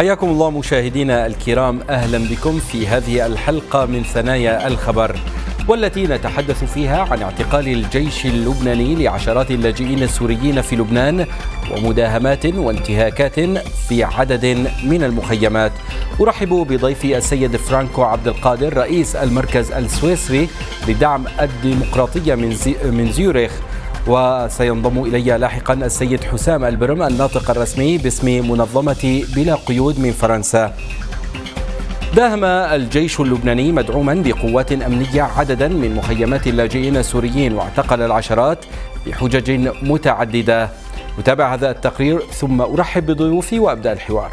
حياكم الله مشاهدينا الكرام، أهلا بكم في هذه الحلقة من ثنايا الخبر، والتي نتحدث فيها عن اعتقال الجيش اللبناني لعشرات اللاجئين السوريين في لبنان ومداهمات وانتهاكات في عدد من المخيمات. أرحب بضيفي السيد فرانكو عبد القادر رئيس المركز السويسري لدعم الديمقراطية من زيورخ، وسينضم إلي لاحقا السيد حسام البرم الناطق الرسمي باسم منظمة بلا قيود من فرنسا. داهم الجيش اللبناني مدعوما بقوات أمنية عددا من مخيمات اللاجئين السوريين واعتقل العشرات بحجج متعددة. نتابع هذا التقرير ثم أرحب بضيوفي وأبدأ الحوار.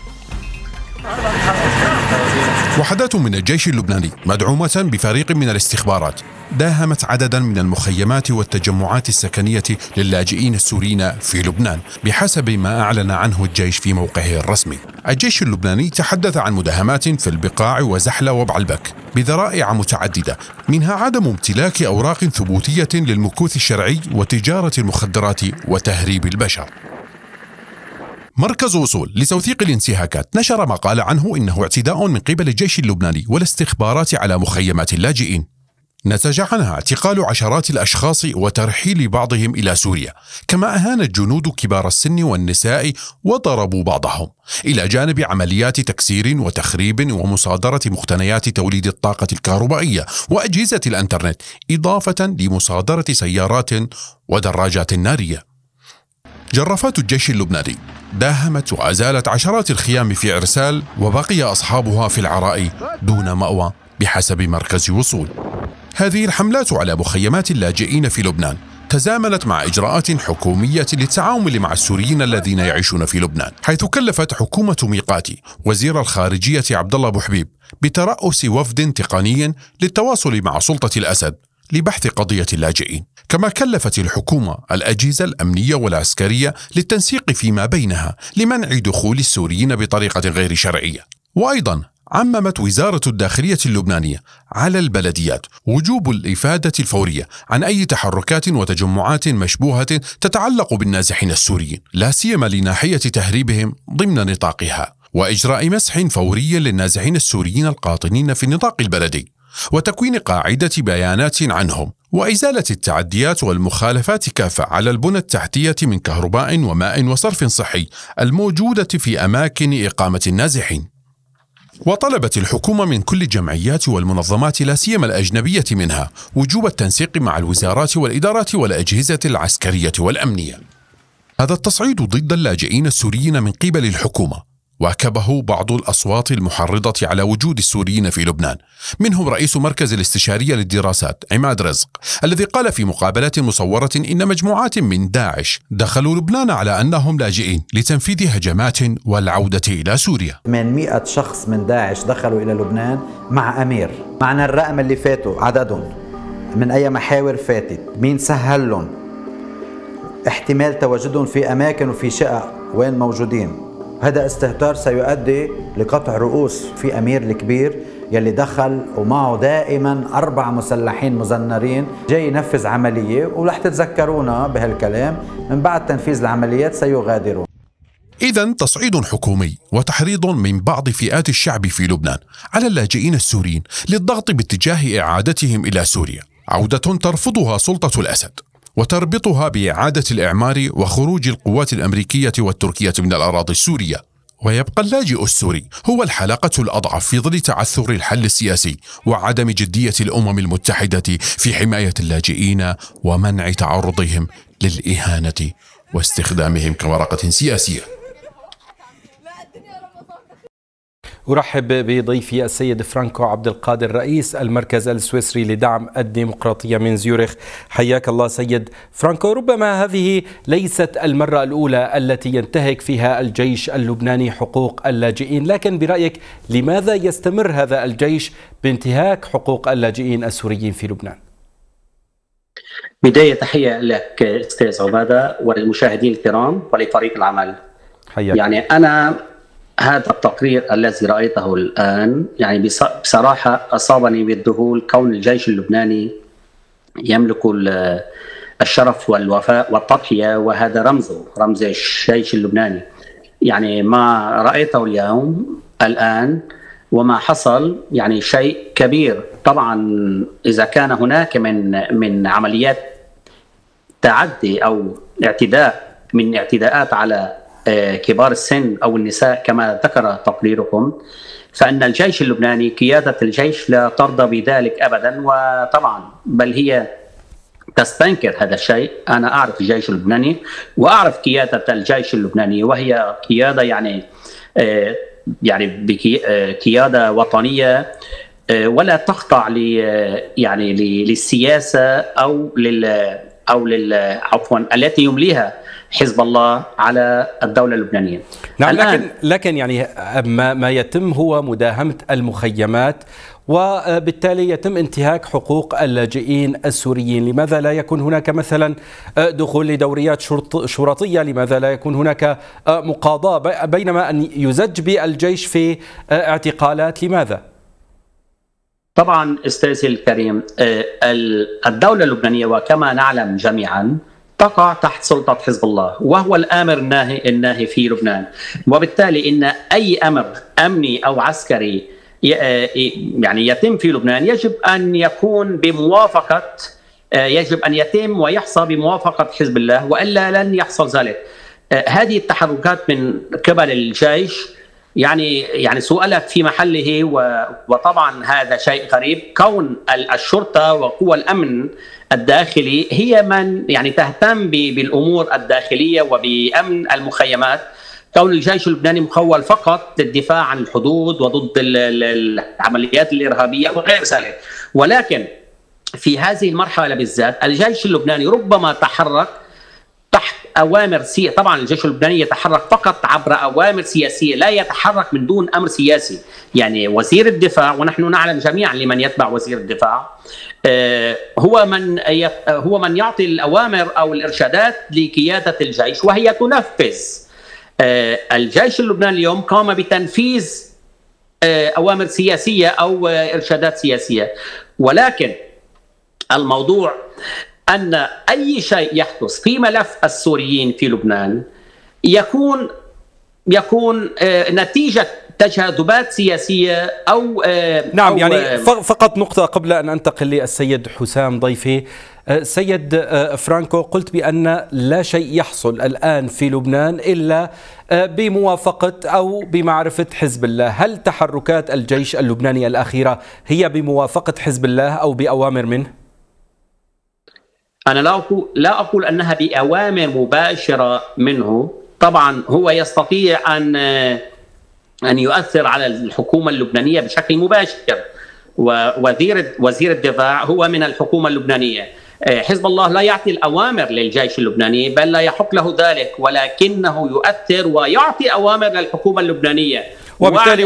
وحدات من الجيش اللبناني مدعومة بفريق من الاستخبارات داهمت عددا من المخيمات والتجمعات السكنية للاجئين السوريين في لبنان بحسب ما أعلن عنه الجيش في موقعه الرسمي. الجيش اللبناني تحدث عن مداهمات في البقاع وزحلة وبعلبك بذرائع متعددة، منها عدم امتلاك أوراق ثبوتية للمكوث الشرعي وتجارة المخدرات وتهريب البشر. مركز وصول لتوثيق الانتهاكات نشر مقال عنه إنه اعتداء من قبل الجيش اللبناني والاستخبارات على مخيمات اللاجئين نتج عنها اعتقال عشرات الأشخاص وترحيل بعضهم إلى سوريا، كما أهان الجنود كبار السن والنساء وضربوا بعضهم، إلى جانب عمليات تكسير وتخريب ومصادرة مقتنيات توليد الطاقة الكهربائية وأجهزة الإنترنت، إضافة لمصادرة سيارات ودراجات نارية. جرافات الجيش اللبناني داهمت وأزالت عشرات الخيام في عرسال، وبقي أصحابها في العراء دون مأوى بحسب مركز وصول. هذه الحملات على مخيمات اللاجئين في لبنان تزامنت مع إجراءات حكومية للتعامل مع السوريين الذين يعيشون في لبنان، حيث كلفت حكومة ميقاتي وزير الخارجية عبد الله بوحبيب بترأس وفد تقني للتواصل مع سلطة الأسد لبحث قضية اللاجئين، كما كلفت الحكومة الأجهزة الأمنية والعسكرية للتنسيق فيما بينها لمنع دخول السوريين بطريقة غير شرعية. وأيضا عممت وزارة الداخلية اللبنانية على البلديات وجوب الإفادة الفورية عن أي تحركات وتجمعات مشبوهة تتعلق بالنازحين السوريين، لا سيما لناحية تهريبهم ضمن نطاقها، وإجراء مسح فوري للنازحين السوريين القاطنين في النطاق البلدي، وتكوين قاعدة بيانات عنهم، وإزالة التعديات والمخالفات كافة على البنى التحتية من كهرباء وماء وصرف صحي الموجودة في أماكن إقامة النازحين. وطلبت الحكومة من كل الجمعيات والمنظمات لا سيما الأجنبية منها وجوب التنسيق مع الوزارات والإدارات والأجهزة العسكرية والأمنية. هذا التصعيد ضد اللاجئين السوريين من قبل الحكومة واكبه بعض الأصوات المحرضة على وجود السوريين في لبنان، منهم رئيس مركز الاستشارية للدراسات عماد رزق، الذي قال في مقابلة مصورة إن مجموعات من داعش دخلوا لبنان على أنهم لاجئين لتنفيذ هجمات والعودة إلى سوريا. 800 شخص من داعش دخلوا إلى لبنان مع أمير، معنا الرقم اللي فاتوا عددهم من أي محاور فاتت، مين سهل لهم، احتمال تواجدهم في أماكن وفي شقق وين موجودين. هذا استهتار سيؤدي لقطع رؤوس في أمير الكبير يلي دخل ومعه دائما 4 مسلحين مزنرين جاي ينفذ عملية، ورح تتذكرونا بهالكلام من بعد تنفيذ العمليات سيغادرون. إذن تصعيد حكومي وتحريض من بعض فئات الشعب في لبنان على اللاجئين السوريين للضغط باتجاه إعادتهم إلى سوريا، عودة ترفضها سلطة الأسد وتربطها بإعادة الإعمار وخروج القوات الأمريكية والتركية من الأراضي السورية. ويبقى اللاجئ السوري هو الحلقة الأضعف في ظل تعثر الحل السياسي وعدم جدية الأمم المتحدة في حماية اللاجئين ومنع تعرضهم للإهانة واستخدامهم كورقة سياسية. أرحب بضيفي السيد فرانكو عبد القادر رئيس المركز السويسري لدعم الديمقراطية من زيورخ. حياك الله سيد فرانكو. ربما هذه ليست المرة الأولى التي ينتهك فيها الجيش اللبناني حقوق اللاجئين، لكن برأيك لماذا يستمر هذا الجيش بانتهاك حقوق اللاجئين السوريين في لبنان؟ بداية تحية لك أستاذ عبادة وللمشاهدين الكرام ولفريق العمل. حياك. يعني أنا هذا التقرير الذي رأيته الآن يعني بصراحة أصابني بالذهول، كون الجيش اللبناني يملك الشرف والوفاء والتضحية، وهذا رمز الجيش اللبناني. يعني ما رأيته اليوم الآن وما حصل يعني شيء كبير. طبعا إذا كان هناك من عمليات تعدي أو اعتداء من اعتداءات على كبار السن أو النساء كما ذكر تقريركم، فإن الجيش اللبناني قيادة الجيش لا ترضى بذلك أبدا، وطبعا بل هي تستنكر هذا الشيء. أنا أعرف الجيش اللبناني وأعرف قيادة الجيش اللبناني، وهي قيادة يعني بقيادة وطنية ولا تخضع للسياسة أو عفوا التي يمليها حزب الله على الدولة اللبنانية. نعم، لكن يعني ما يتم هو مداهمة المخيمات، وبالتالي يتم انتهاك حقوق اللاجئين السوريين. لماذا لا يكون هناك مثلا دخول لدوريات شرطية؟ لماذا لا يكون هناك مقاضاة بينما أن يزج بالجيش في اعتقالات؟ لماذا؟ طبعا أستاذي الكريم، الدولة اللبنانية وكما نعلم جميعا تقع تحت سلطة حزب الله، وهو الآمر الناهي في لبنان، وبالتالي إن أي أمر أمني أو عسكري يعني يتم في لبنان يجب أن يكون يجب أن يتم ويحصل بموافقة حزب الله، وإلا لن يحصل ذلك. هذه التحركات من قبل الجيش يعني سؤالك في محله، وطبعا هذا شيء غريب. كون الشرطة وقوى الأمن الداخلي هي من يعني تهتم بالأمور الداخلية وبأمن المخيمات، كون الجيش اللبناني مخول فقط للدفاع عن الحدود وضد العمليات الإرهابية وغير ذلك. ولكن في هذه المرحلة بالذات الجيش اللبناني ربما تحرك تحت أوامر سياسية. طبعا الجيش اللبناني يتحرك فقط عبر أوامر سياسية، لا يتحرك من دون أمر سياسي. يعني وزير الدفاع، ونحن نعلم جميعا لمن يتبع وزير الدفاع، هو من يعطي الأوامر أو الإرشادات لقيادة الجيش وهي تنفذ. الجيش اللبناني اليوم قام بتنفيذ أوامر سياسية أو إرشادات سياسية، ولكن الموضوع أن أي شيء يحدث في ملف السوريين في لبنان يكون نتيجة تجاذبات سياسية أو نعم. يعني فقط نقطة قبل أن أنتقل للسيد حسام ضيفي. سيد فرانكو، قلت بأن لا شيء يحصل الآن في لبنان إلا بموافقة أو بمعرفة حزب الله. هل تحركات الجيش اللبناني الأخيرة هي بموافقة حزب الله أو بأوامر منه؟ أنا لا أقول أنها بأوامر مباشرة منه. طبعا هو يستطيع أن يؤثر على الحكومة اللبنانية بشكل مباشر، ووزير الدفاع هو من الحكومة اللبنانية. حزب الله لا يعطي الأوامر للجيش اللبناني، بل لا يحق له ذلك، ولكنه يؤثر ويعطي أوامر للحكومة اللبنانية. وبالتالي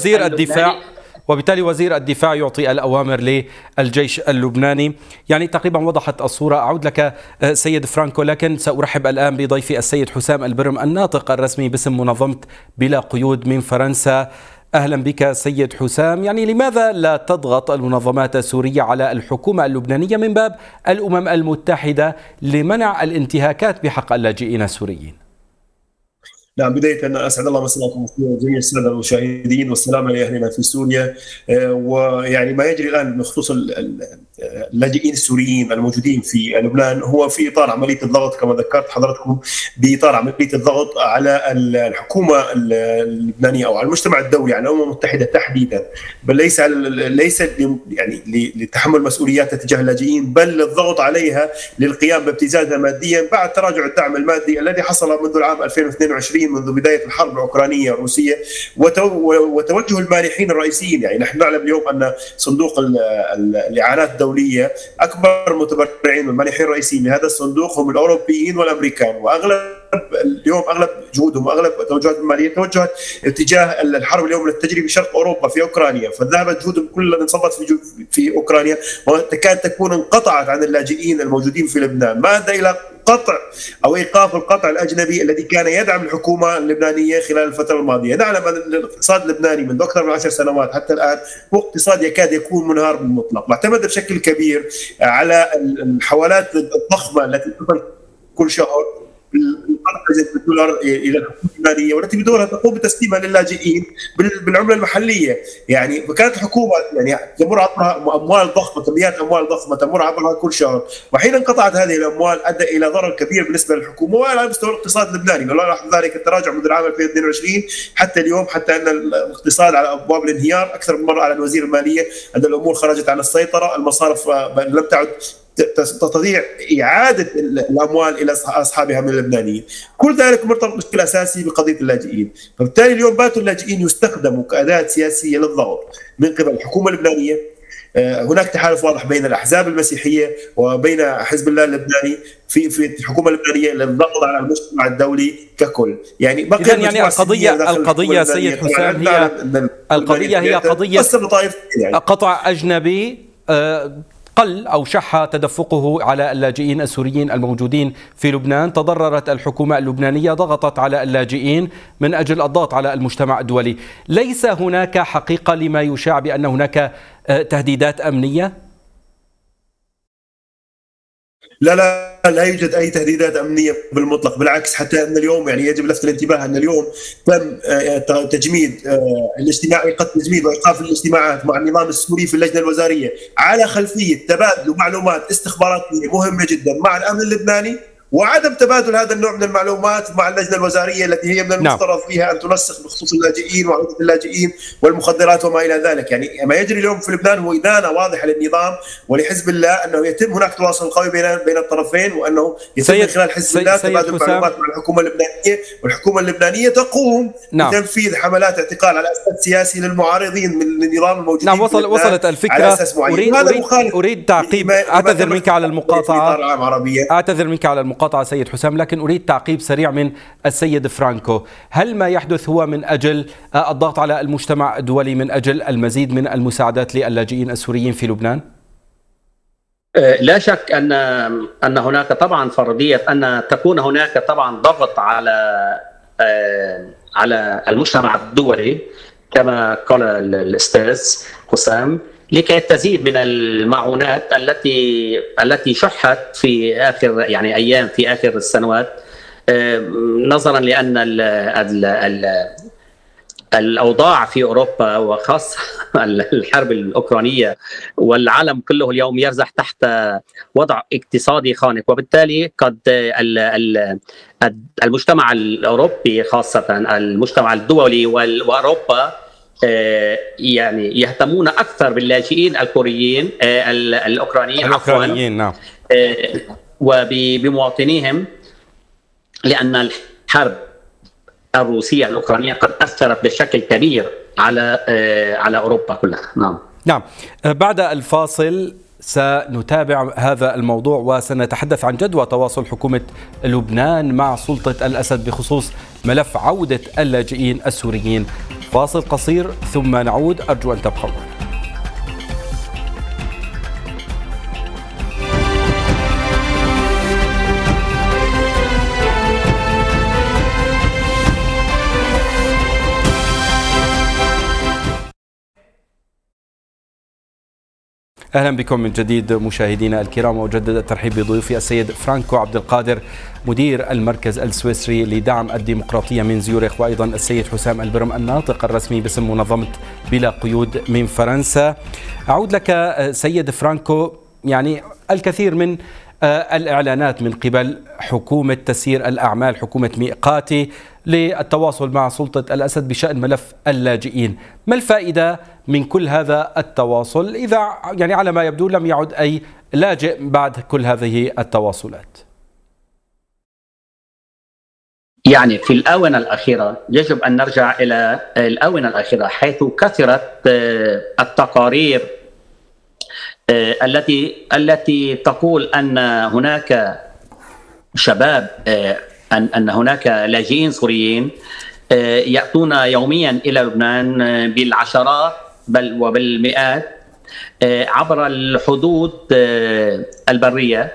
وزير الدفاع يعطي الأوامر للجيش اللبناني. يعني تقريبا وضحت الصورة. أعود لك سيد فرانكو، لكن سأرحب الآن بضيفي السيد حسام البرم، الناطق الرسمي باسم منظمة بلا قيود من فرنسا. أهلا بك سيد حسام. يعني لماذا لا تضغط المنظمات السورية على الحكومة اللبنانية من باب الأمم المتحدة لمنع الانتهاكات بحق اللاجئين السوريين؟ نعم، بداية أن أسعد الله مساءكم جميع السادة المشاهدين، والسلام لأهلنا في سوريا. ويعني ما يجري الآن بخصوص اللاجئين السوريين الموجودين في لبنان هو في إطار عملية الضغط كما ذكرت حضرتكم، بإطار عملية الضغط على الحكومة اللبنانية أو على المجتمع الدولي، على الأمم المتحدة تحديدا، بل ليس يعني لتحمل مسؤوليات تجاه اللاجئين، بل للضغط عليها للقيام بابتزازها ماديا بعد تراجع الدعم المادي الذي حصل منذ العام 2022 منذ بداية الحرب الأوكرانية الروسية وتوجه المانحين الرئيسيين. يعني نحن نعلم اليوم أن صندوق الإعانات الدولية أكبر متبرعين والمانحين الرئيسيين لهذا الصندوق هم الأوروبيين والأمريكان، وأغلب جهودهم واغلب توجهات الماليه توجهت اتجاه الحرب اليوم التي تجري في شرق اوروبا في اوكرانيا، فذهبت جهودهم كلها انصبت في اوكرانيا، وتكاد تكون انقطعت عن اللاجئين الموجودين في لبنان، ما ادى الى قطع او ايقاف القطع الاجنبي الذي كان يدعم الحكومه اللبنانيه خلال الفتره الماضيه. نعلم ان الاقتصاد اللبناني منذ اكثر من 10 سنوات حتى الان هو اقتصاد يكاد يكون منهار بالمطلق، معتمد بشكل كبير على الحوالات الضخمه التي تصل كل شهر بالدولار الى الحكومه اللبنانيه، والتي بدورها تقوم بتسليمها للاجئين بالعمله المحليه. يعني فكانت الحكومه يعني تمر عبرها اموال ضخمه، كميات اموال ضخمه تمر عبرها كل شهر، وحين انقطعت هذه الاموال ادى الى ضرر كبير بالنسبه للحكومه وعلى مستوى الاقتصاد اللبناني. ولا لاحظ ذلك التراجع منذ العام 2022 حتى اليوم، حتى ان الاقتصاد على ابواب الانهيار. اكثر من مره على وزير الماليه ان الامور خرجت عن السيطره، المصارف لم تعد تستطيع إعادة الأموال إلى أصحابها من اللبنانيين. كل ذلك مرتبط بشكل أساسي بقضية اللاجئين. فبالتالي اليوم باتوا اللاجئين يستخدموا كأداة سياسية للضغط من قبل الحكومة اللبنانية. هناك تحالف واضح بين الأحزاب المسيحية وبين حزب الله اللبناني في الحكومة اللبنانية للضغط على المجتمع الدولي ككل. يعني القضية سيد حسام هي قضية قطع أجنبي قل أو شح تدفقه على اللاجئين السوريين الموجودين في لبنان. تضررت الحكومة اللبنانية، ضغطت على اللاجئين من أجل الضغط على المجتمع الدولي. ليس هناك حقيقة لما يشاع بأن هناك تهديدات أمنية؟ لا يوجد اي تهديدات امنيه بالمطلق، بالعكس. حتى ان اليوم يعني يجب لفت الانتباه ان اليوم تم تجميد الاجتماع، تجميد وايقاف الاجتماعات مع النظام السوري في اللجنه الوزاريه على خلفيه تبادل معلومات استخباراتيه مهمه جدا مع الامن اللبناني، وعدم تبادل هذا النوع من المعلومات مع اللجنه الوزاريه التي هي من المفترض فيها ان تنسق بخصوص اللاجئين وعودة اللاجئين والمخدرات وما الى ذلك. يعني ما يجري اليوم في لبنان هو ادانه واضحه للنظام ولحزب الله انه يتم هناك تواصل قوي بين الطرفين، وانه يتم من خلال حزب الله تبادل معلومات مع الحكومه اللبنانيه، والحكومه اللبنانيه تقوم بتنفيذ حملات اعتقال على اساس سياسي للمعارضين من النظام الموجود. نعم، وصلت الفكره. اريد تعقيب. اعتذر منك على المقاطعه سيد حسام، لكن أريد تعقيب سريع من السيد فرانكو. هل ما يحدث هو من أجل الضغط على المجتمع الدولي من أجل المزيد من المساعدات للاجئين السوريين في لبنان؟ لا شك أن هناك طبعا فرضية أن تكون هناك طبعا ضغط على المجتمع الدولي كما قال الأستاذ حسام، لكي تزيد من المعونات التي شحت في آخر في آخر السنوات، نظرا لأن الأوضاع في أوروبا وخاصة الحرب الأوكرانية والعالم كله اليوم يرزح تحت وضع اقتصادي خانق، وبالتالي قد المجتمع الأوروبي خاصة المجتمع الدولي وأوروبا يعني يهتمون أكثر باللاجئين الأوكرانيين نعم، وبمواطنيهم، لأن الحرب الروسية الأوكرانية قد أثرت بشكل كبير على أوروبا كلها. نعم. بعد الفاصل سنتابع هذا الموضوع وسنتحدث عن جدوى تواصل حكومة لبنان مع سلطة الأسد بخصوص ملف عودة اللاجئين السوريين. فاصل قصير ثم نعود، أرجو أن تبقوا. أهلا بكم من جديد مشاهدينا الكرام، وأجدد الترحيب بضيوفي السيد فرانكو عبد القادر مدير المركز السويسري لدعم الديمقراطية من زيورخ، وأيضا السيد حسام البرم الناطق الرسمي باسم منظمة بلا قيود من فرنسا. أعود لك سيد فرانكو. يعني الكثير من الإعلانات من قبل حكومة تسيير الأعمال، حكومة ميقاتي، للتواصل مع سلطة الأسد بشأن ملف اللاجئين. ما الفائدة من كل هذا التواصل إذا يعني على ما يبدو لم يعد أي لاجئ بعد كل هذه التواصلات؟ يعني في الآونة الأخيرة يجب أن نرجع إلى الآونة الأخيرة، حيث كثرت التقارير التي تقول أن هناك شباب، أن هناك لاجئين سوريين يأتون يوميا إلى لبنان بالعشرات بل وبالمئات عبر الحدود البرية،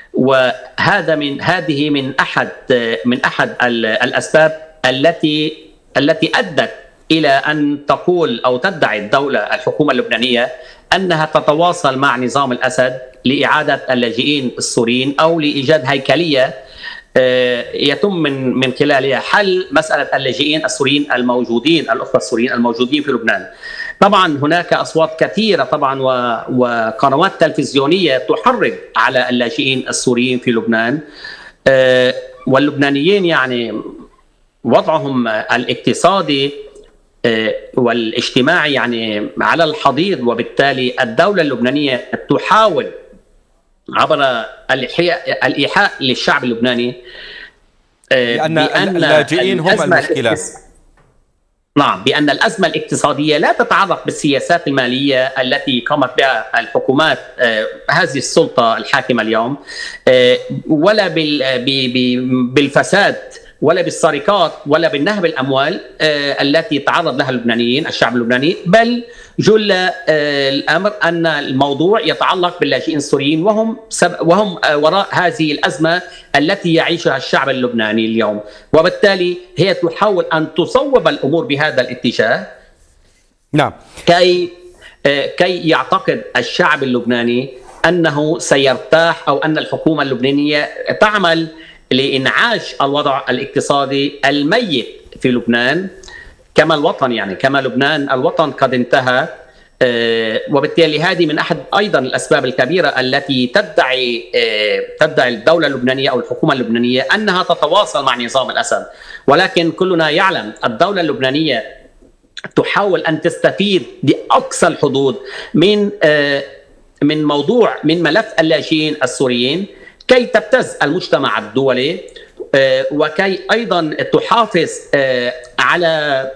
هذه من أحد الأسباب التي أدت إلى أن تقول أو تدعي الحكومة اللبنانية أنها تتواصل مع نظام الأسد لإعادة اللاجئين السوريين أو لإيجاد هيكلية يتم من خلالها حل مسألة اللاجئين السوريين الموجودين، الأخوة السوريين الموجودين في لبنان. طبعا هناك أصوات كثيرة طبعا وقنوات تلفزيونية تحرض على اللاجئين السوريين في لبنان، واللبنانيين يعني وضعهم الاقتصادي والاجتماعي يعني على الحضيض، وبالتالي الدولة اللبنانية تحاول عبر الإيحاء للشعب اللبناني بأن اللاجئين هم المشكلة. نعم، بأن الأزمة الاقتصادية لا تتعلق بالسياسات المالية التي قامت بها الحكومات هذه السلطة الحاكمة اليوم، ولا بالفساد ولا بالسرقات ولا بالنهب الأموال التي تعرض لها اللبنانيين الشعب اللبناني، بل جل الأمر أن الموضوع يتعلق باللاجئين السوريين وهم وراء هذه الأزمة التي يعيشها الشعب اللبناني اليوم. وبالتالي هي تحاول أن تصوب الأمور بهذا الاتجاه. نعم. كي يعتقد الشعب اللبناني أنه سيرتاح، أو أن الحكومة اللبنانية تعمل لإنعاش الوضع الاقتصادي الميت في لبنان، كما الوطن يعني كما لبنان الوطن قد انتهى. وبالتالي هذه من أحد أيضا الأسباب الكبيرة التي تدعي الدولة اللبنانية أو الحكومة اللبنانية أنها تتواصل مع نظام الأسد، ولكن كلنا يعلم الدولة اللبنانية تحاول أن تستفيد بأقصى الحدود من ملف اللاجئين السوريين كي تبتز المجتمع الدولي، وكي أيضا تحافظ على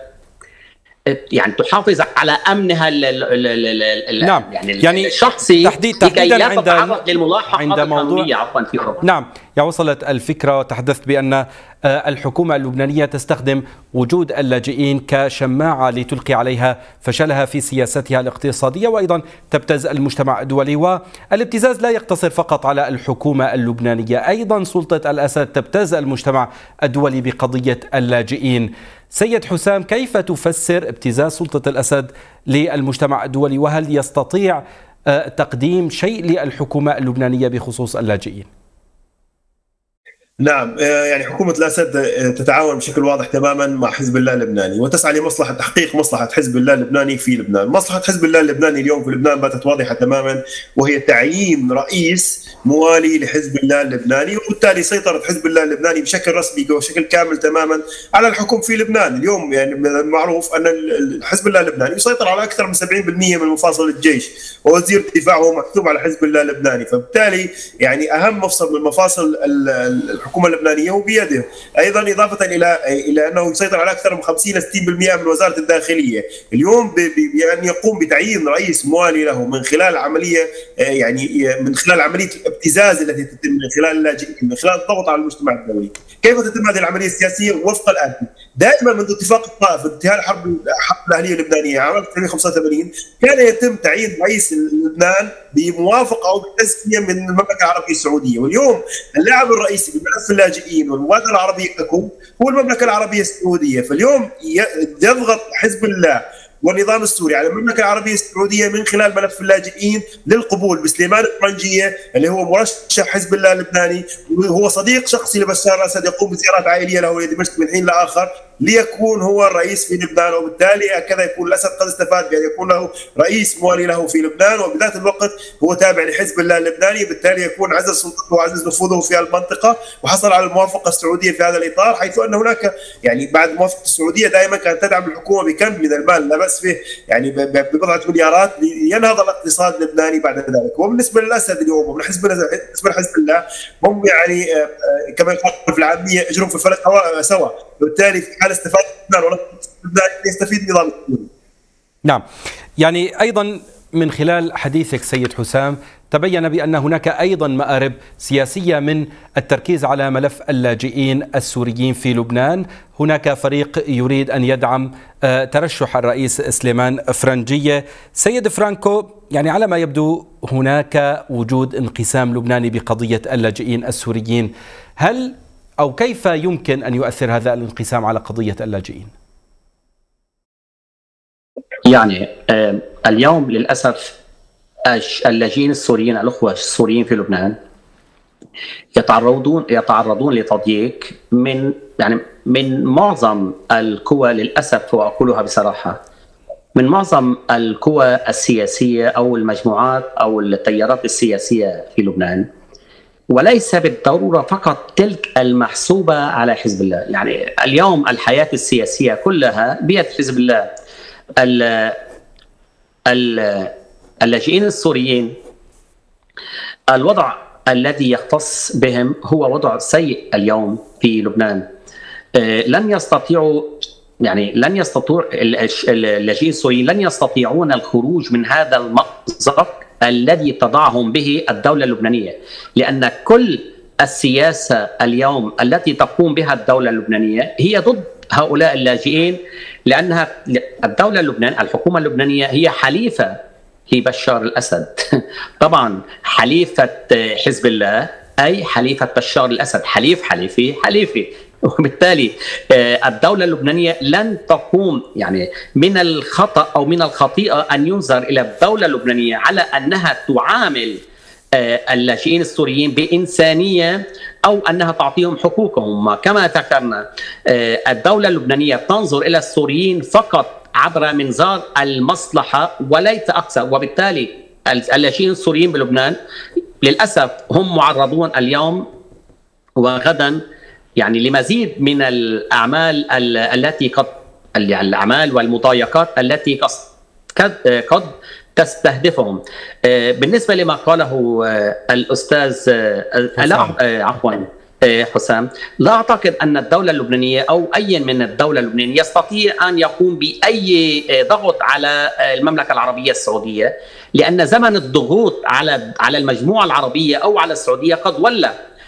امنها نعم. يعني الشخصي، تحديدا لا تتعرض للملاحقات القانونية في أوروبا. نعم، وصلت الفكرة وتحدثت بأن الحكومة اللبنانية تستخدم وجود اللاجئين كشماعة لتلقي عليها فشلها في سياستها الاقتصادية، وأيضا تبتز المجتمع الدولي. والابتزاز لا يقتصر فقط على الحكومة اللبنانية، أيضا سلطة الأسد تبتز المجتمع الدولي بقضية اللاجئين. سيد حسام، كيف تفسر ابتزاز سلطة الأسد للمجتمع الدولي، وهل يستطيع تقديم شيء للحكومة اللبنانية بخصوص اللاجئين؟ نعم، يعني حكومة الأسد تتعاون بشكل واضح تماما مع حزب الله اللبناني، وتسعى لمصلحة تحقيق مصلحة حزب الله اللبناني في لبنان. مصلحة حزب الله اللبناني اليوم في لبنان باتت واضحة تماما، وهي تعيين رئيس موالي لحزب الله اللبناني، وبالتالي سيطرة حزب الله اللبناني بشكل رسمي وبشكل كامل تماما على الحكم في لبنان. اليوم يعني من المعروف أن حزب الله اللبناني يسيطر على أكثر من 70% من مفاصل الجيش، ووزير الدفاع هو مكتوب على حزب الله اللبناني. فبالتالي يعني أهم مفصل من مفاصل الحكومة اللبنانية وبيده. أيضا إضافة إلى أنه يسيطر على أكثر من 50-60% من وزارة الداخلية. اليوم يعني يقوم بتعيين رئيس موالي له من خلال عملية من خلال عملية الابتزاز التي تتم من خلال اللاجئين، من خلال الضغط على المجتمع الدولي. كيف تتم هذه العملية السياسية؟ وفق الآتي: دائما منذ اتفاق الطائف، انتهاء الحرب الأهلية اللبنانية عام 1985، كان يتم تعيين رئيس لبنان بموافقة أو بتسمية من المملكة العربية السعودية. واليوم اللاعب الرئيسي بملف اللاجئين والمبادرة العربية لكم هو المملكة العربية السعودية. فاليوم يضغط حزب الله والنظام السوري على المملكة العربية السعودية من خلال ملف اللاجئين للقبول بسليمان الفرنجية اللي هو مرشح حزب الله اللبناني، وهو صديق شخصي لبشار الأسد، يقوم بزيارات عائلية له لدمشق من حين لآخر ليكون هو الرئيس في لبنان. وبالتالي هكذا يكون الأسد قد استفاد بأن يكون له رئيس موالي له في لبنان، وبذات الوقت هو تابع لحزب الله اللبناني، بالتالي يكون عزز سلطته وعزز نفوذه في المنطقة، وحصل على الموافقة السعودية في هذا الإطار، حيث أن هناك يعني بعد موافقة السعودية دائما كانت تدعم الحكومة بكم من المال لا بأس فيه، يعني ببضعة مليارات لينهض الاقتصاد اللبناني بعد ذلك. وبالنسبة للأسد اليوم ومن حزب الله هم يعني كما يقال في العامية اجرهم في الفلك سوا، بالتالي في حال استفاد لبنان ولا يستفيد نظام الدولي. نعم، يعني أيضا من خلال حديثك سيد حسام تبين بأن هناك أيضا مآرب سياسية من التركيز على ملف اللاجئين السوريين في لبنان. هناك فريق يريد أن يدعم ترشح الرئيس سليمان فرنجية. سيد فرانكو، يعني على ما يبدو هناك وجود انقسام لبناني بقضية اللاجئين السوريين، هل أو كيف يمكن أن يؤثر هذا الانقسام على قضية اللاجئين؟ يعني اليوم للأسف اللاجئين السوريين، الأخوة السوريين في لبنان، يتعرضون لتضييق من معظم القوى للاسف، واقولها بصراحه، من معظم القوى السياسيه او المجموعات او التيارات السياسيه في لبنان، وليس بالضروره فقط تلك المحسوبه على حزب الله. يعني اليوم الحياه السياسيه كلها بيد حزب الله. اللاجئين السوريين الوضع الذي يختص بهم هو وضع سيء اليوم في لبنان. لن يستطيعوا اللاجئين السوريين لن يستطيعون الخروج من هذا المأزق الذي تضعهم به الدولة اللبنانية، لأن كل السياسة اليوم التي تقوم بها الدولة اللبنانية هي ضد هؤلاء اللاجئين، لأنها الحكومة اللبنانية هي حليفة لبشار الأسد. طبعا حليفة حزب الله أي حليفة بشار الأسد، حليفي. وبالتالي الدولة اللبنانية لن تقوم من الخطأ أو من الخطيئة أن ينظر إلى الدولة اللبنانية على أنها تعامل اللاجئين السوريين بإنسانية أو أنها تعطيهم حقوقهم. كما ذكرنا، الدولة اللبنانية تنظر إلى السوريين فقط عبر منظار المصلحة وليس أكثر، وبالتالي اللاجئين السوريين بلبنان للأسف هم معرضون اليوم وغدا لمزيد من الأعمال الأعمال والمضايقات التي قد تستهدفهم. بالنسبة لما قاله الأستاذ حسام، لا أعتقد أن الدولة اللبنانية أو أي من الدولة اللبنانية يستطيع أن يقوم بأي ضغط على المملكة العربية السعودية، لأن زمن الضغوط على المجموعة العربية أو على السعودية قد ولى.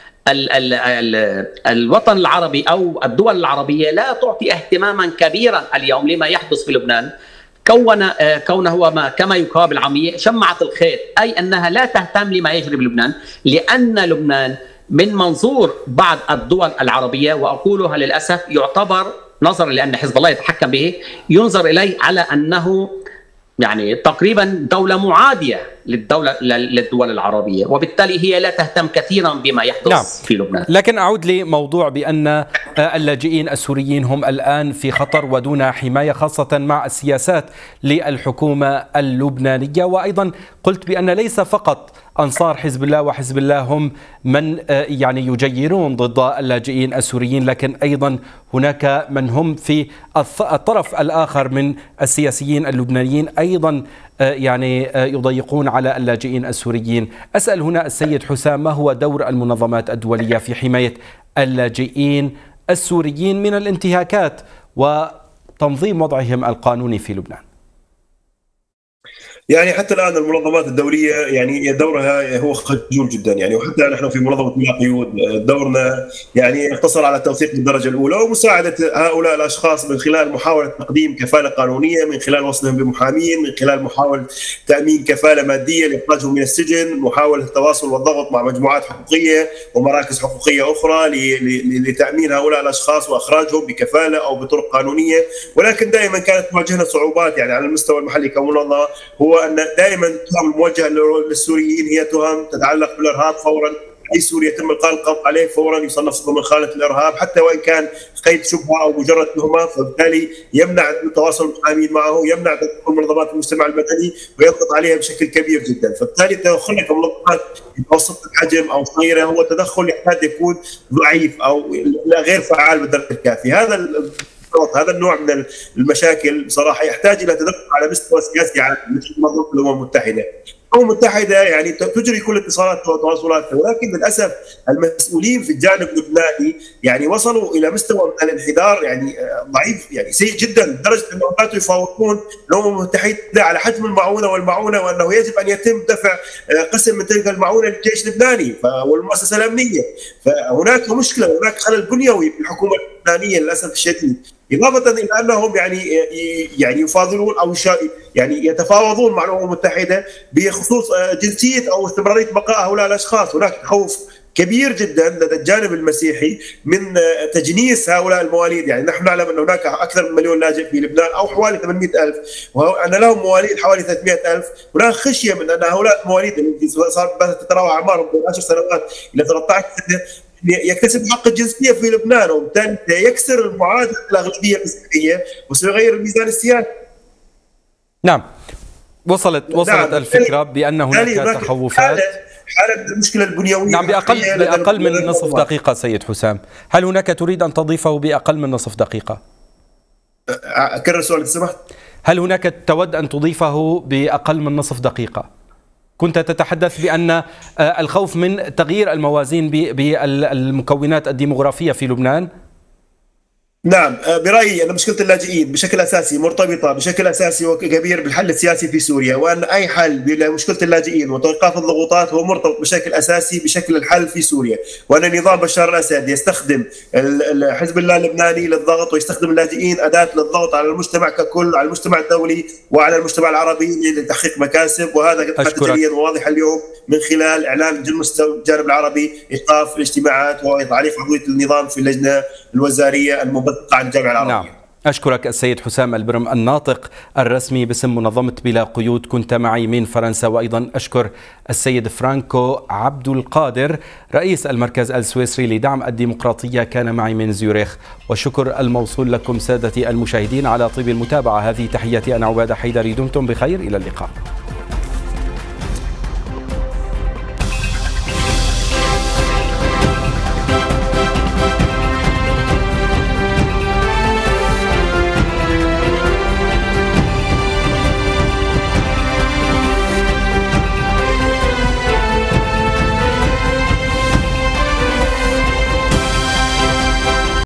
الوطن العربي أو الدول العربية لا تعطي اهتماما كبيرا اليوم لما يحدث في لبنان، كونه كما يقال بالعامية شمعة الخيط، أي أنها لا تهتم لما يجري بلبنان، لأن لبنان من منظور بعض الدول العربية، وأقولها للأسف، يعتبر نظرا لأن حزب الله يتحكم به ينظر إليه على أنه تقريبا دولة معادية للدول العربية، وبالتالي هي لا تهتم كثيرا بما يحدث في لبنان. لكن أعود لموضوع بأن اللاجئين السوريين هم الآن في خطر ودون حماية، خاصة مع السياسات للحكومة اللبنانية. وأيضا قلت بأن ليس فقط أنصار حزب الله وحزب الله هم من يجيرون ضد اللاجئين السوريين، لكن أيضا هناك من هم في الطرف الآخر من السياسيين اللبنانيين أيضا يضيقون على اللاجئين السوريين. أسأل هنا السيد حسام، ما هو دور المنظمات الدولية في حماية اللاجئين السوريين من الانتهاكات وتنظيم وضعهم القانوني في لبنان؟ حتى الان المنظمات الدوليه دورها هو خجول جدا، وحتى نحن في منظمه بلا قيود دورنا اقتصر على التوثيق بالدرجه الاولى ومساعده هؤلاء الاشخاص من خلال محاوله تقديم كفاله قانونيه، من خلال وصلهم بمحامين، من خلال محاوله تامين كفاله ماديه لاخراجهم من السجن، محاوله التواصل والضغط مع مجموعات حقوقيه ومراكز حقوقيه اخرى لتامين هؤلاء الاشخاص واخراجهم بكفاله او بطرق قانونيه. ولكن دائما كانت تواجهنا صعوبات على المستوى المحلي كمنظمه، هو ان دائما التهم الموجهه للسوريين هي تهم تتعلق بالارهاب. فورا اي سوري يتم القاء القبض عليه فورا يصنف ضمن خانه الارهاب، حتى وان كان قيد شبهه او مجرد تهمه، فبالتالي يمنع التواصل المحامين معه، يمنع تدخل منظمات المجتمع المدني ويضغط عليها بشكل كبير جدا. فبالتالي تدخلنا كمنظمات متوسطه الحجم او صغيره هو تدخل يحتاج يكون ضعيف او غير فعال بالدرجه الكافيه. هذا النوع من المشاكل بصراحه يحتاج الى تدخل على مستوى سياسي على منظمه الامم المتحده. الامم المتحده تجري كل اتصالاتها وتواصلاتها، ولكن للاسف المسؤولين في الجانب اللبناني وصلوا الى مستوى من الانحدار ضعيف سيء جدا، لدرجه انهم باتوا يفاوضون الامم المتحده على حجم المعونه وانه يجب ان يتم دفع قسم من تلك المعونه للجيش اللبناني والمؤسسه الامنيه. فهناك مشكله، هناك خلل بنيوي في الحكومه اللبنانيه للاسف الشديد، إضافة إلى أنهم يفاضلون أو يتفاوضون مع الأمم المتحدة بخصوص جنسية أو استمرارية بقاء هؤلاء الأشخاص. هناك تخوف كبير جدا لدى الجانب المسيحي من تجنيس هؤلاء المواليد. يعني نحن نعلم أن هناك أكثر من مليون لاجئ في لبنان أو حوالي 800,000، وأن لهم مواليد حوالي 300,000. هناك خشية من أن هؤلاء المواليد التي صارت تتراوح أعمارهم من 10 سنوات إلى 13 سنة يكتسب حق الجنسية في لبنان، وبالتالي يكسر المعادلة الأغلبية المسيحية وسيغير الميزان السياسي. نعم، وصلت الفكرة بأن هناك تخوفات. حالة المشكلة البنيوية. نعم، بأقل من نصف دقيقة سيد حسام، هل هناك تريد أن تضيفه بأقل من نصف دقيقة؟ أكرر السؤال إذا سمحت. هل هناك تود أن تضيفه بأقل من نصف دقيقة؟ كنت تتحدث بأن الخوف من تغيير الموازين بالمكونات الديمغرافية في لبنان. نعم، برأيي أن مشكلة اللاجئين بشكل أساسي مرتبطة بشكل أساسي وكبير بالحل السياسي في سوريا، وأن أي حل لمشكلة اللاجئين وتوقيف الضغوطات هو مرتبط بشكل أساسي بشكل الحل في سوريا، وأن نظام بشار الأسد يستخدم حزب الله اللبناني للضغط ويستخدم اللاجئين أداة للضغط على المجتمع ككل، على المجتمع الدولي وعلى المجتمع العربي لتحقيق مكاسب. وهذا جليا وواضح اليوم من خلال إعلان الجانب العربي إيقاف الاجتماعات وتعريف عضوية النظام في اللجنة الوزارية المبثقة عن الجامعة العربية. نعم، أشكرك السيد حسام البرم، الناطق الرسمي باسم منظمة بلا قيود، كنت معي من فرنسا. وأيضا أشكر السيد فرانكو عبد القادر رئيس المركز السويسري لدعم الديمقراطية، كان معي من زيورخ. وشكر الموصول لكم سادتي المشاهدين على طيب المتابعة. هذه تحياتي، أنا عبادة حيدري، دمتم بخير، إلى اللقاء.